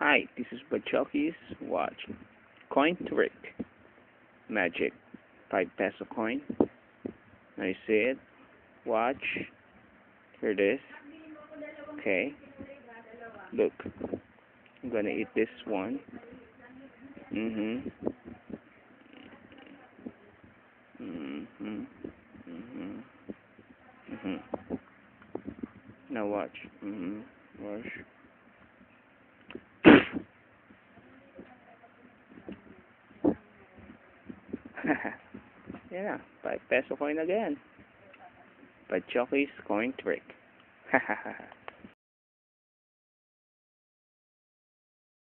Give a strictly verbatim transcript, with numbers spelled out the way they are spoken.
Hi, this is badjo's watch. Coin trick. Magic. Five peso coin. Now you see it. Watch. Here it is. Okay. Look. I'm gonna eat this one. Mhm. Mhm. Mhm. Mhm. Now watch. Mhm. Watch. Yeah, five peso coin again. But jockey's coin trick.